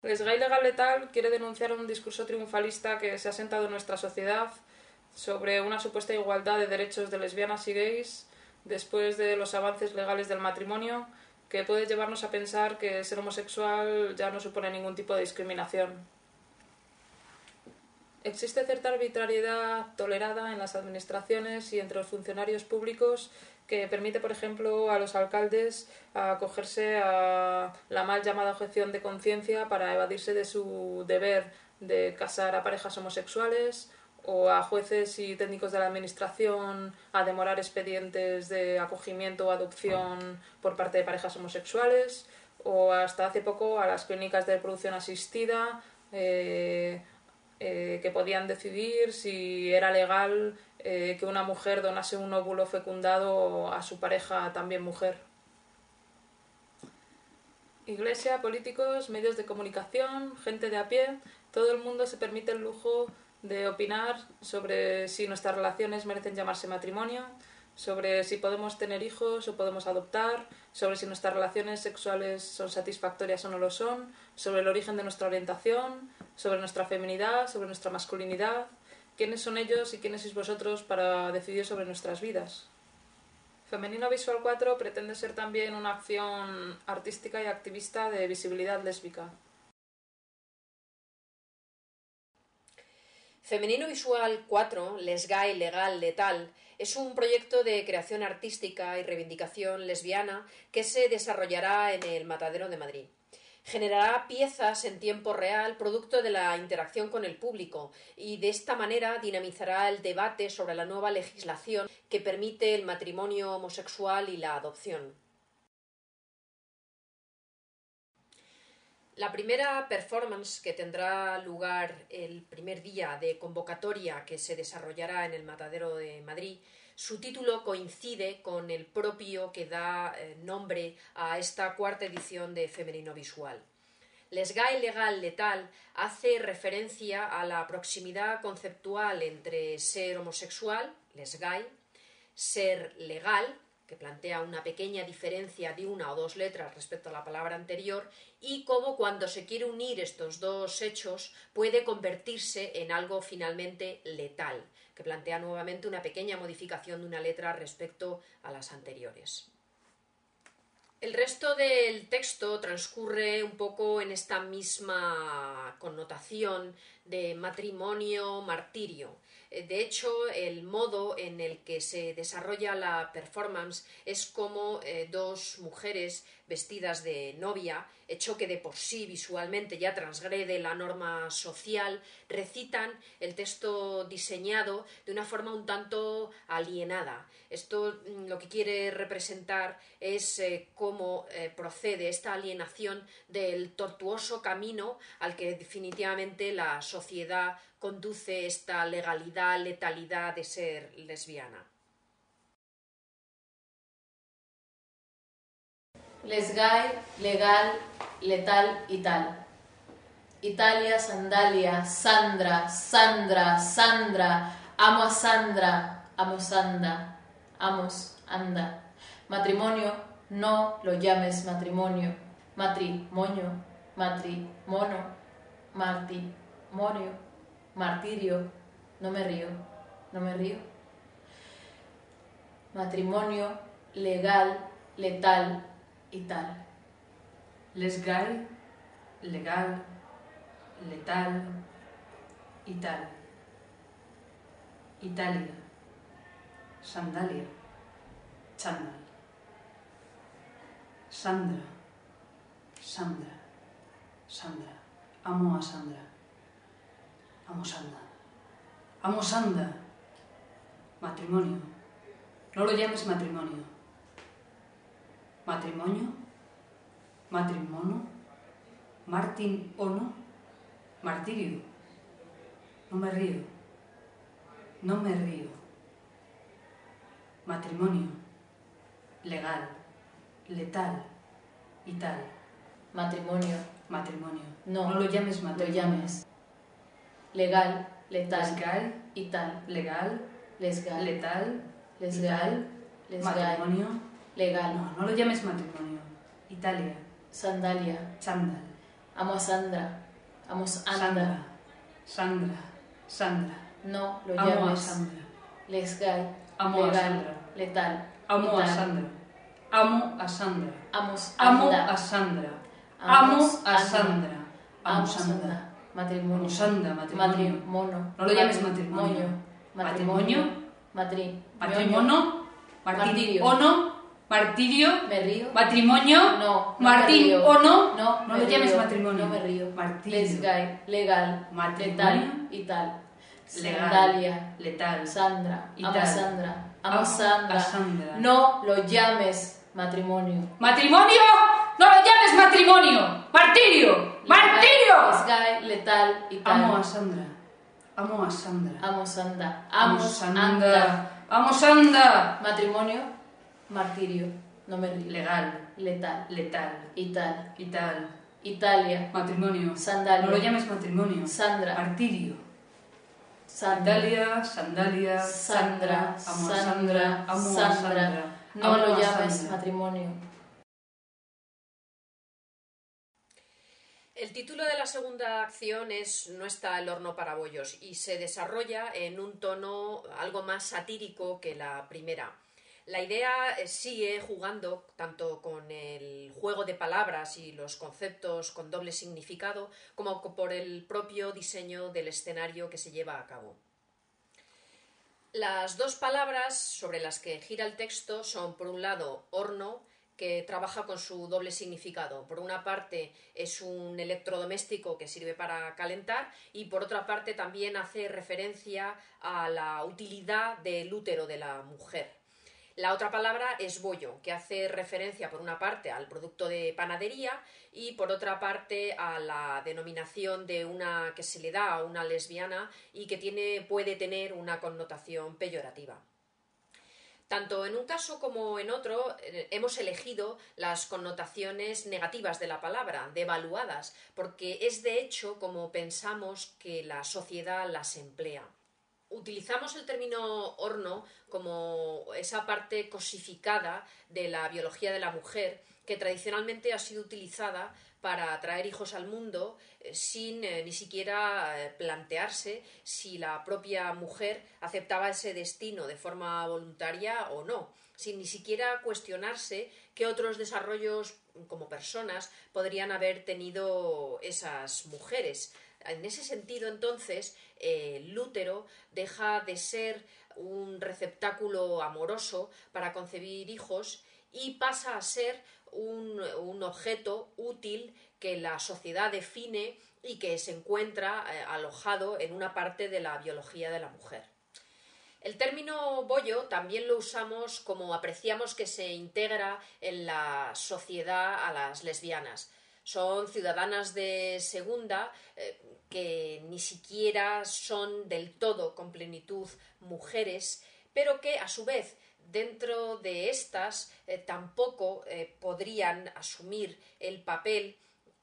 Lesgay Legal Letal quiere denunciar un discurso triunfalista que se ha sentado en nuestra sociedad sobre una supuesta igualdad de derechos de lesbianas y gays después de los avances legales del matrimonio, que puede llevarnos a pensar que ser homosexual ya no supone ningún tipo de discriminación. Existe cierta arbitrariedad tolerada en las administraciones y entre los funcionarios públicos que permite, por ejemplo, a los alcaldes acogerse a la mal llamada objeción de conciencia para evadirse de su deber de casar a parejas homosexuales, o a jueces y técnicos de la administración a demorar expedientes de acogimiento o adopción por parte de parejas homosexuales, o hasta hace poco a las clínicas de reproducción asistida que podían decidir si era legal que una mujer donase un óvulo fecundado a su pareja también mujer. Iglesia, políticos, medios de comunicación, gente de a pie, todo el mundo se permite el lujo de opinar sobre si nuestras relaciones merecen llamarse matrimonio, sobre si podemos tener hijos o podemos adoptar, sobre si nuestras relaciones sexuales son satisfactorias o no lo son, sobre el origen de nuestra orientación, sobre nuestra feminidad, sobre nuestra masculinidad, quiénes son ellos y quiénes sois vosotros para decidir sobre nuestras vidas. Femenino Visual 4 pretende ser también una acción artística y activista de visibilidad lésbica. Femenino Visual 4, Lesgay Legal Letal, es un proyecto de creación artística y reivindicación lesbiana que se desarrollará en el Matadero de Madrid. Generará piezas en tiempo real producto de la interacción con el público y de esta manera dinamizará el debate sobre la nueva legislación que permite el matrimonio homosexual y la adopción. La primera performance, que tendrá lugar el primer día de convocatoria que se desarrollará en el Matadero de Madrid, su título coincide con el propio que da nombre a esta cuarta edición de Femenino Visual. Lesgay Legal Letal hace referencia a la proximidad conceptual entre ser homosexual, lesgay, ser legal, que plantea una pequeña diferencia de una o dos letras respecto a la palabra anterior, y cómo cuando se quiere unir estos dos hechos puede convertirse en algo finalmente letal, que plantea nuevamente una pequeña modificación de una letra respecto a las anteriores. El resto del texto transcurre un poco en esta misma connotación de matrimonio-martirio. De hecho, el modo en el que se desarrolla la performance es como dos mujeres vestidas de novia, hecho que de por sí visualmente ya transgrede la norma social, recitan el texto diseñado de una forma un tanto alienada. Esto lo que quiere representar es cómo procede esta alienación del tortuoso camino al que definitivamente la sociedad conduce esta legalidad, letalidad de ser lesbiana. Lesgay, legal, letal y tal. Italia, sandalia, Sandra, Sandra, Sandra, amo a Sandra, amo Sanda, amos, anda. Matrimonio, no lo llames matrimonio. Matrimonio, matrimono, martimonio, martirio, no me río, no me río. Matrimonio, legal, letal y tal. Lesgay, legal, letal y tal. Italia, sandalia, chándal. Sandra, Sandra, Sandra, amo a Sandra, amo Sanda, amo Sanda. Matrimonio, no lo llames matrimonio. Matrimonio, matrimono, Martín ono, martirio. No me río, no me río. Matrimonio, legal, letal y tal. Matrimonio, Matrimonio, no lo llames lo matrimonio. llames. Legal, letal Lesgay, y tal. legal, Lesgal, letal, lesgal, lesgal, matrimonio. legal. No lo llames matrimonio. Italia, Sandalia, chándal. Amo a Sandra. Amo a Sandra. Sandra. Sandra. No lo Amo a llames. Sandra. Lesgai. Amo a legal, Sandra. letal. Amo a vital. Sandra. Amo a Sandra. Amos Amo anda. a Sandra. Amo Amos a anda. Sandra. Amo Amos Sandra. anda. Matrimonio. Amo Sandra, matrimonio. Matrimono. No lo llames matrimonio. Matrimonio. Matrimonio. Martín Martirio. Ono. Martirio. Me río. Matrimonio. No. Martín me río. Ono. No. No me lo llames río. matrimonio. No me río. Martirio. Lesgai. Legal. Matrimonio. Letal. Y tal. Legal. Sandalia. Letal. Sandra. Y Amo tal. a Sandra. Amo a Amo Sandra. a Sandra. No lo llames matrimonio. ¡Matrimonio! ¡No lo llames matrimonio! ¡Martirio! ¡Martirio! Lesgai. Letal. Y tal. Amo a Sandra. Amo a Sandra. Amo Sandra. Amo Amo Sandra. Anda. ¡Amo Sandra! Matrimonio. Martirio. No me río. Legal. Letal. Letal. Y tal. Y tal. Italia. Matrimonio. Sandalia. No lo llames matrimonio. Sandra. Martirio. Sandra. Italia, sandalia, Sandra. amo a Sandra. Sandra, amo a Sandra. Sandra. No amo lo a llames Sandra. matrimonio. El título de la segunda acción es No está el horno para bollos y se desarrolla en un tono algo más satírico que la primera. La idea sigue jugando tanto con el juego de palabras y los conceptos con doble significado como por el propio diseño del escenario que se lleva a cabo. Las dos palabras sobre las que gira el texto son, por un lado, horno, que trabaja con su doble significado. Por una parte es un electrodoméstico que sirve para calentar y por otra parte también hace referencia a la utilidad del útero de la mujer. La otra palabra es bollo, que hace referencia por una parte al producto de panadería y por otra parte a la denominación de una que se le da a una lesbiana y que puede tener una connotación peyorativa. Tanto en un caso como en otro hemos elegido las connotaciones negativas de la palabra, devaluadas, porque es de hecho como pensamos que la sociedad las emplea. Utilizamos el término horno como esa parte cosificada de la biología de la mujer que tradicionalmente ha sido utilizada para traer hijos al mundo sin ni siquiera plantearse si la propia mujer aceptaba ese destino de forma voluntaria o no, sin ni siquiera cuestionarse qué otros desarrollos como personas podrían haber tenido esas mujeres. En ese sentido, entonces, el útero deja de ser un receptáculo amoroso para concebir hijos y pasa a ser un objeto útil que la sociedad define y que se encuentra alojado en una parte de la biología de la mujer. El término bollo también lo usamos como apreciamos que se integra en la sociedad a las lesbianas. Son ciudadanas de segunda que ni siquiera son del todo con plenitud mujeres, pero que a su vez dentro de estas tampoco podrían asumir el papel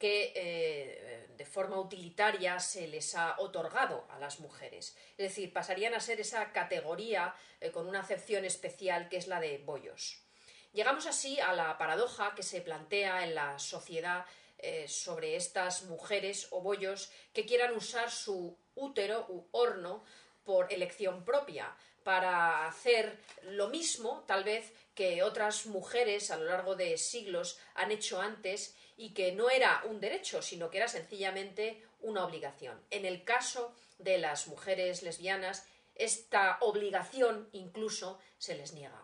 que de forma utilitaria se les ha otorgado a las mujeres. Es decir, pasarían a ser esa categoría con una acepción especial que es la de bollos. Llegamos así a la paradoja que se plantea en la sociedad sobre estas mujeres o bollos que quieran usar su útero u horno por elección propia, para hacer lo mismo, tal vez, que otras mujeres a lo largo de siglos han hecho antes y que no era un derecho, sino que era sencillamente una obligación. En el caso de las mujeres lesbianas, esta obligación incluso se les niega.